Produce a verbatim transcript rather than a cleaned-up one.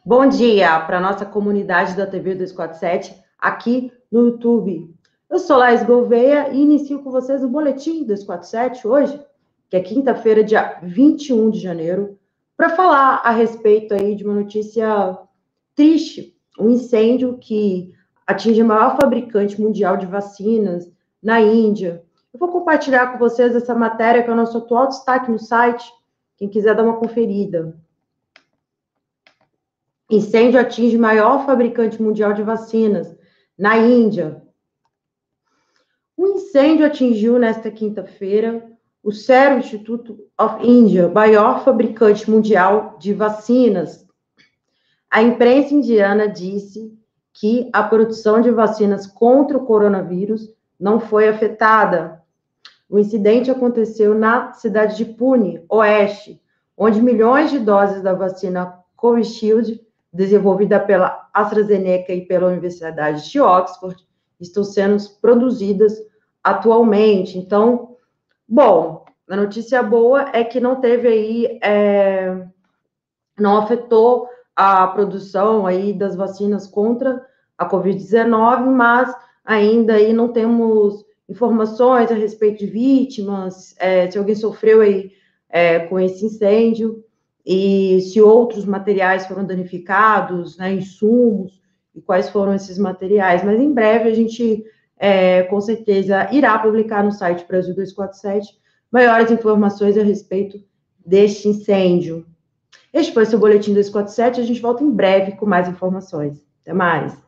Bom dia para a nossa comunidade da T V duzentos e quarenta e sete, aqui no YouTube. Eu sou Laís Gouveia e inicio com vocês o Boletim duzentos e quarenta e sete hoje, que é quinta-feira, dia vinte e um de janeiro, para falar a respeito aí de uma notícia triste, um incêndio que atinge a maior fabricante mundial de vacinas na Índia. Eu vou compartilhar com vocês essa matéria, que é o nosso atual destaque no site, quem quiser dar uma conferida. Incêndio atinge maior fabricante mundial de vacinas, na Índia. O incêndio atingiu, nesta quinta-feira, o Serum Institute of India, maior fabricante mundial de vacinas. A imprensa indiana disse que a produção de vacinas contra o coronavírus não foi afetada. O incidente aconteceu na cidade de Pune, oeste, onde milhões de doses da vacina Covishield, desenvolvida pela AstraZeneca e pela Universidade de Oxford, estão sendo produzidas atualmente. Então, bom, a notícia boa é que não teve aí, é, não afetou a produção aí das vacinas contra a covid dezenove, mas ainda aí não temos informações a respeito de vítimas, é, se alguém sofreu aí é, com esse incêndio, e se outros materiais foram danificados, né, insumos, e quais foram esses materiais. Mas em breve a gente, é, com certeza, irá publicar no site Brasil duzentos e quarenta e sete maiores informações a respeito deste incêndio. Este foi o seu Boletim duzentos e quarenta e sete, a gente volta em breve com mais informações. Até mais!